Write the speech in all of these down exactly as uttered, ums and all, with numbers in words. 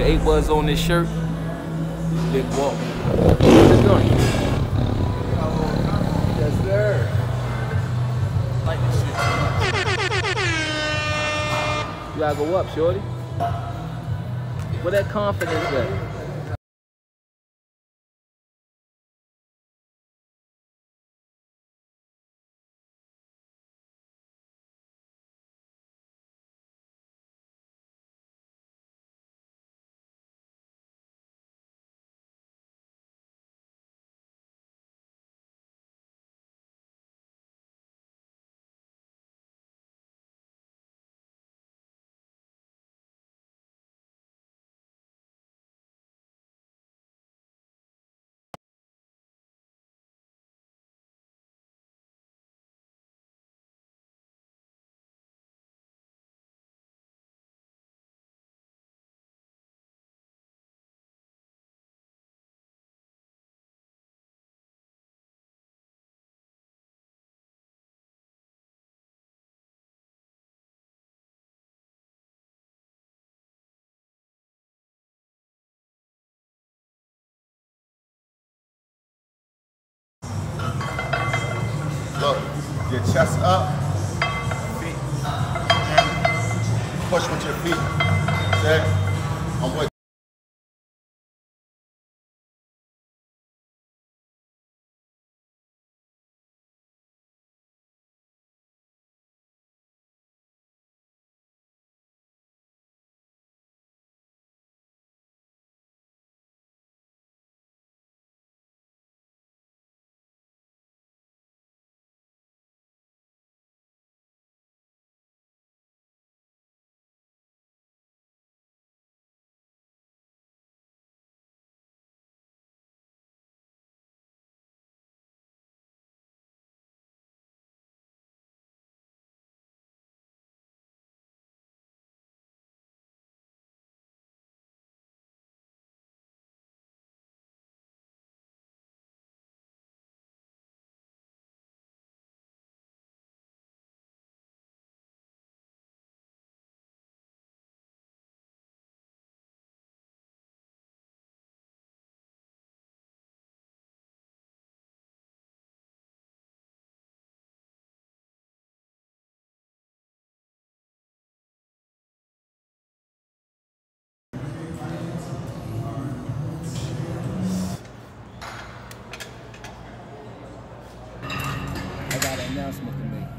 eight was on this shirt. Big walk. What you doing? Yes, sir. Like this shit. You gotta go up, shorty. Where that confidence at? Look, your chest up, feet, push with your feet. Set. I'm with announcement to make.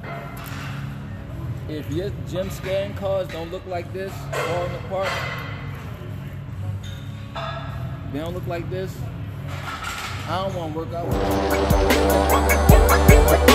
If your gym scan cars don't look like this, falling apart, they don't look like this, I don't want to work out with you.